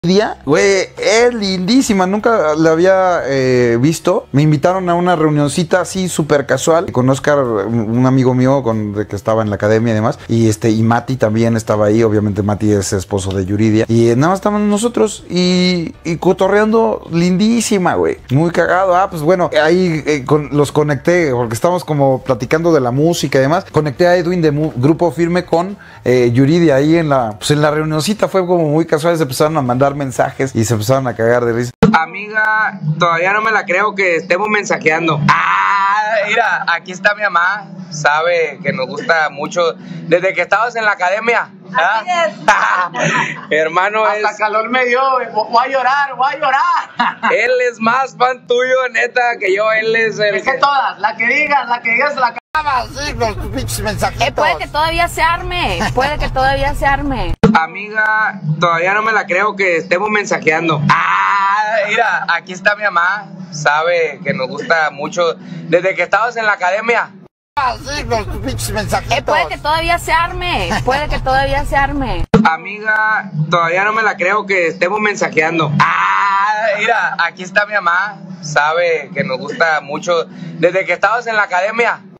Güey, es lindísima, nunca la había visto. Me invitaron a una reunioncita así súper casual con Oscar, un amigo mío de que estaba en la academia y demás. Y Mati también estaba ahí, obviamente Mati es esposo de Yuridia. Y nada más estábamos nosotros y cotorreando, lindísima, güey. Muy cagado. Pues bueno, ahí los conecté, porque estábamos como platicando de la música y demás. Conecté a Edwin de Grupo Firme con Yuridia ahí en la reunioncita. Fue como muy casual, se empezaron a mandar mensajes y se empezaron a cagar de risa. Amiga, todavía no me la creo que estemos mensajeando. Mira, aquí está mi mamá. Sabe que nos gusta mucho desde que estabas en la academia. Así es. Hermano, hasta calor me dio, voy a llorar. Él es más fan tuyo, neta, que yo. Él es el Es que todas, la que digas la acabas. Sí, los pinches mensajitos. Puede que todavía se arme. Puede que todavía se arme. Amiga, todavía no me la creo que estemos mensajeando. Mira, aquí está mi mamá. Sabe que nos gusta mucho desde que estabas en la academia. Sí, los pinches mensajitos. Puede que todavía se arme. Puede que todavía se arme. Amiga, todavía no me la creo que estemos mensajeando. Mira, aquí está mi mamá. Sabe que nos gusta mucho desde que estabas en la academia.